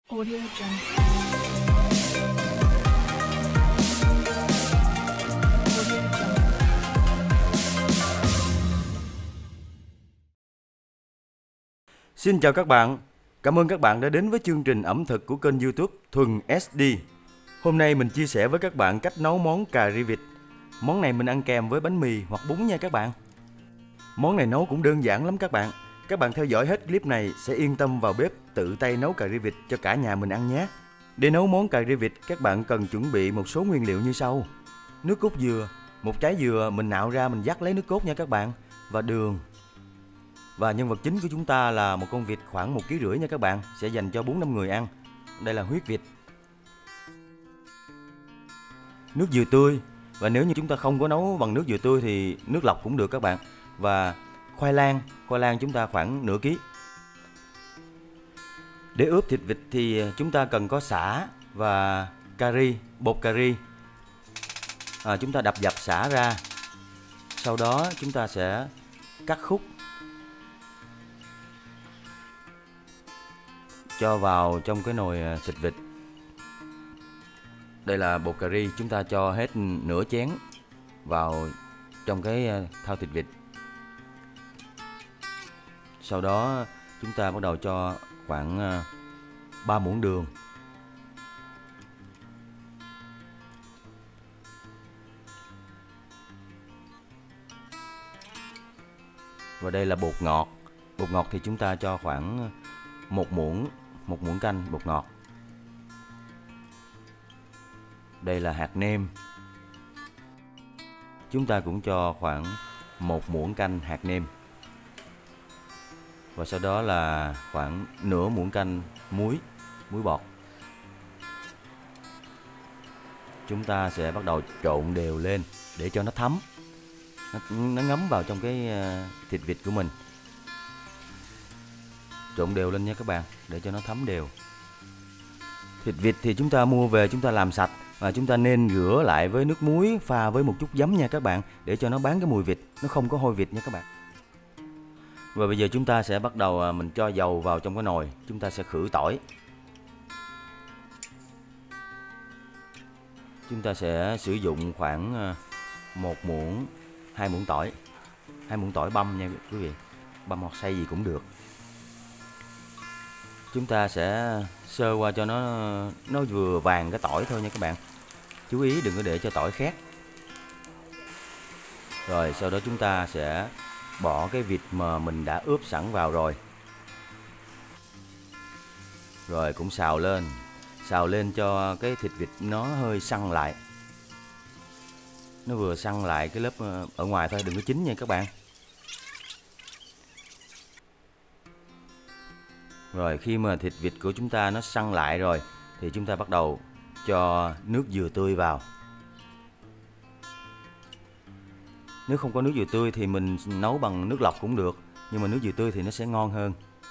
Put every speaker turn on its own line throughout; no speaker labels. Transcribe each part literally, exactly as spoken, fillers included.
Audio Jungle. Audio Jungle.
Xin chào các bạn, cảm ơn các bạn đã đến với chương trình ẩm thực của kênh YouTube Thuần ét đê. Hôm nay mình chia sẻ với các bạn cách nấu món cà ri vịt. Món này mình ăn kèm với bánh mì hoặc bún nha các bạn. Món này nấu cũng đơn giản lắm các bạn. Các bạn theo dõi hết clip này sẽ yên tâm vào bếp tự tay nấu cà ri vịt cho cả nhà mình ăn nhé. Để nấu món cà ri vịt, các bạn cần chuẩn bị một số nguyên liệu như sau: nước cốt dừa, một trái dừa mình nạo ra mình vắt lấy nước cốt nha các bạn, và đường. Và nhân vật chính của chúng ta là một con vịt khoảng một ký rưỡi nha các bạn, sẽ dành cho bốn năm người ăn. Đây là huyết vịt. Nước dừa tươi, và nếu như chúng ta không có nấu bằng nước dừa tươi thì nước lọc cũng được các bạn. Và khoai lang, khoai lang chúng ta khoảng nửa ký. Để ướp thịt vịt thì chúng ta cần có sả và cà ri, bột cà ri. À, chúng ta đập dập sả ra. Sau đó chúng ta sẽ cắt khúc, cho vào trong cái nồi thịt vịt. Đây là bột cà ri, chúng ta cho hết nửa chén vào trong cái thau thịt vịt. Sau đó chúng ta bắt đầu cho khoảng ba muỗng đường. Và đây là bột ngọt. Bột ngọt thì chúng ta cho khoảng một muỗng, một muỗng canh bột ngọt. Đây là hạt nêm. Chúng ta cũng cho khoảng một muỗng canh hạt nêm. Và sau đó là khoảng nửa muỗng canh muối, muối bọt. Chúng ta sẽ bắt đầu trộn đều lên để cho nó thấm, nó, nó ngấm vào trong cái thịt vịt của mình. Trộn đều lên nha các bạn, để cho nó thấm đều. Thịt vịt thì chúng ta mua về chúng ta làm sạch, và chúng ta nên rửa lại với nước muối pha với một chút giấm nha các bạn, để cho nó bán cái mùi vịt, nó không có hôi vịt nha các bạn. Và bây giờ chúng ta sẽ bắt đầu mình cho dầu vào trong cái nồi, chúng ta sẽ khử tỏi. Chúng ta sẽ sử dụng khoảng một muỗng, hai muỗng tỏi, hai muỗng tỏi băm nha quý vị, băm hoặc xay gì cũng được. Chúng ta sẽ sơ qua cho nó nó vừa vàng cái tỏi thôi nha các bạn. Chú ý đừng có để cho tỏi khét. Rồi sau đó chúng ta sẽ bỏ cái vịt mà mình đã ướp sẵn vào rồi. Rồi cũng xào lên, xào lên cho cái thịt vịt nó hơi săn lại. Nó vừa săn lại cái lớp ở ngoài thôi, đừng có chín nha các bạn. Rồi khi mà thịt vịt của chúng ta nó săn lại rồi thì chúng ta bắt đầu cho nước dừa tươi vào. Nếu không có nước dừa tươi thì mình nấu bằng nước lọc cũng được, nhưng mà nước dừa tươi thì nó sẽ ngon hơn.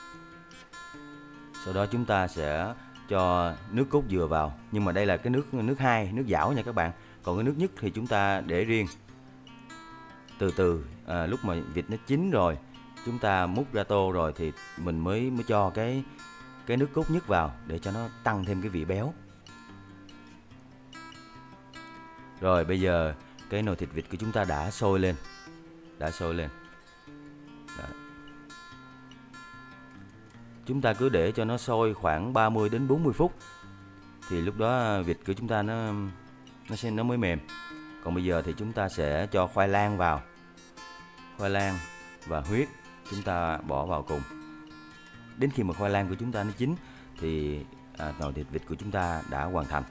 Sau đó chúng ta sẽ cho nước cốt dừa vào, nhưng mà đây là cái nước nước hai, nước giảo nha các bạn. Còn cái nước nhất thì chúng ta để riêng. Từ từ à, lúc mà vịt nó chín rồi, chúng ta múc ra tô rồi thì mình mới mới cho cái cái nước cốt nhất vào để cho nó tăng thêm cái vị béo. Rồi bây giờ cái nồi thịt vịt của chúng ta đã sôi lên, đã sôi lên. Đó. Chúng ta cứ để cho nó sôi khoảng ba mươi đến bốn mươi phút, thì lúc đó vịt của chúng ta nó nó sẽ nó mới mềm. Còn bây giờ thì chúng ta sẽ cho khoai lang vào, khoai lang và huyết chúng ta bỏ vào cùng. Đến khi mà khoai lang của chúng ta nó chín thì à, nồi thịt vịt của chúng ta đã hoàn thành.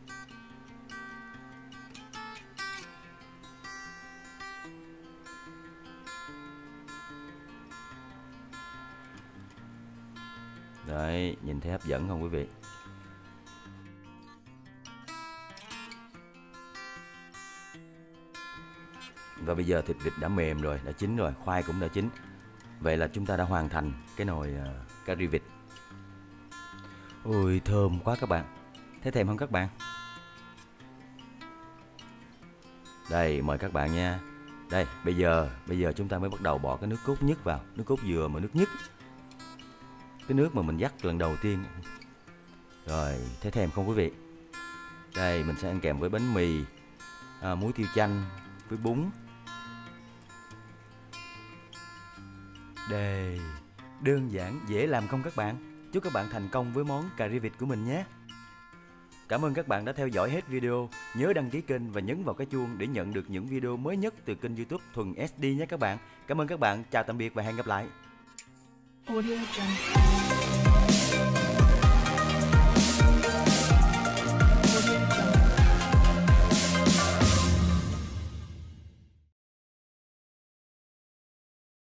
Đấy, nhìn thấy hấp dẫn không quý vị? Và bây giờ thịt vịt đã mềm rồi, đã chín rồi, khoai cũng đã chín. Vậy là chúng ta đã hoàn thành cái nồi uh, cà ri vịt. Ôi thơm quá các bạn. Thấy thèm không các bạn? Đây, mời các bạn nha. Đây, bây giờ bây giờ chúng ta mới bắt đầu bỏ cái nước cốt nhất vào, nước cốt dừa mà nước nhất. Cái nước mà mình dắt lần đầu tiên. Rồi, thấy thèm không quý vị? Đây, mình sẽ ăn kèm với bánh mì, à, muối tiêu chanh với bún. Đây, đơn giản, dễ làm không các bạn? Chúc các bạn thành công với món cà ri vịt của mình nhé. Cảm ơn các bạn đã theo dõi hết video. Nhớ đăng ký kênh và nhấn vào cái chuông để nhận được những video mới nhất từ kênh YouTube Thuần ét đê nhé các bạn. Cảm ơn các bạn, chào tạm biệt và hẹn gặp lại.
Audio Jungle.